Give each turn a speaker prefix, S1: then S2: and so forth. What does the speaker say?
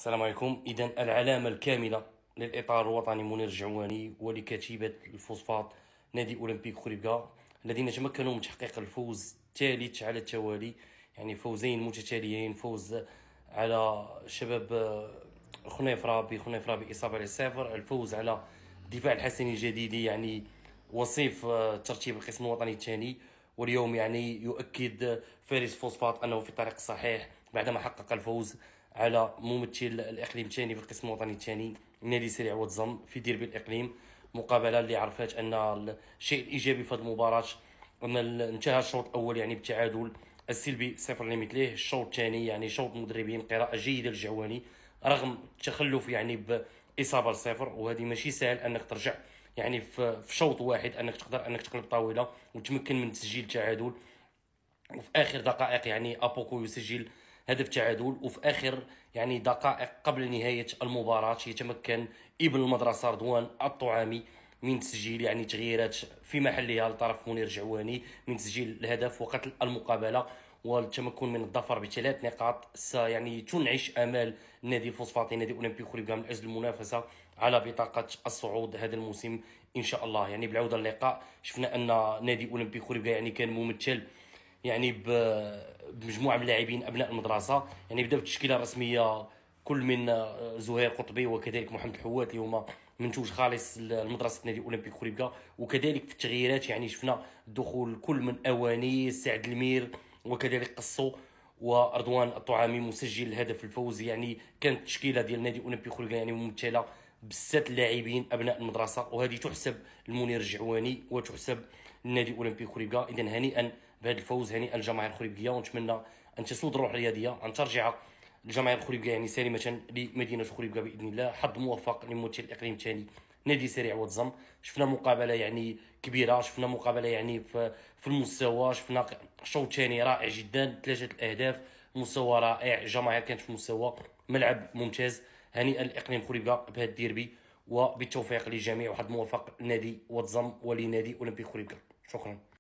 S1: السلام عليكم. إذن العلامة الكاملة للإطار الوطني منير الجعواني ولكتيبة الفوسفات نادي أولمبيك خريبكا الذين تمكنوا من تحقيق الفوز الثالث على التوالي، يعني فوزين متتاليين. فوز على شباب خنيفرة بإصابة للصفر، الفوز على الدفاع الحسني الجديدي يعني وصيف ترتيب القسم الوطني الثاني. واليوم يعني يؤكد فارس فوسفات أنه في الطريق الصحيح بعدما حقق الفوز على ممثل الإقليم الثاني في القسم الوطني الثاني نادي سريع وتزم في ديربي الإقليم. مقابلة اللي عرفت أن الشيء الإيجابي في هذه المباراة أن انتهى الشوط الأول يعني بالتعادل السلبي 0 لمثله. الشوط الثاني يعني شوط مدربين، قراءة جيدة للجعواني رغم التخلف يعني بإصابة لصفر، وهذه ماشي سهل أنك ترجع يعني في شوط واحد انك تقدر انك تقلب طاوله وتمكن من تسجيل التعادل. وفي اخر دقائق يعني ابوكو يسجل هدف تعادل، وفي اخر يعني دقائق قبل نهايه المباراه يتمكن ابن المدرسه رضوان الطعامي من تسجيل يعني تغييرات في محلها لطرف منير جعواني، من تسجيل الهدف وقتل المقابله والتمكن من الظفر بثلاث نقاط يعني تنعش امال نادي الفوسفاتي نادي اولمبيك خريبكا من اجل المنافسه على بطاقه الصعود هذا الموسم ان شاء الله. يعني بالعوده للقاء شفنا ان نادي اولمبيك خريبكا يعني كان ممثل يعني بمجموعه من اللاعبين ابناء المدرسه، يعني بدا بالتشكيله الرسميه كل من زهير قطبي وكذلك محمد الحوات اللي هما منتوج خالص لمدرسه نادي اولمبيك خريبكا. وكذلك في التغييرات يعني شفنا دخول كل من اواني سعد المير وكذلك قصو ورضوان الطعامي مسجل الهدف الفوزي. يعني كانت التشكيله ديال نادي اولمبيك خريبكا يعني ممثله بست لاعبين ابناء المدرسه، وهذه تحسب لمنير الجعواني وتحسب للنادي اولمبيك خريبكا. اذا هنيئا بهذا الفوز، هنيئا للجماهير الخريبكيه، ونتمنى ان تسود الروح الرياضيه، ان ترجع الجماهير الخريبكيه يعني سالمه لمدينه خريبكا باذن الله. حظ موفق لممثل الاقليم الثاني نادي سريع وتزم. شفنا مقابله يعني كبيره، شفنا مقابله يعني في المستوى، شفنا شوط ثاني رائع جدا، 3 اهداف، مستوى رائع، جماهير كانت في مستوى، ملعب ممتاز. هنيئا لاقليم خريبكا بهذا الديربي، وبالتوفيق للجميع وحظ موفق لنادي وتزم ولنادي اولمبيك خريبكا. شكرا.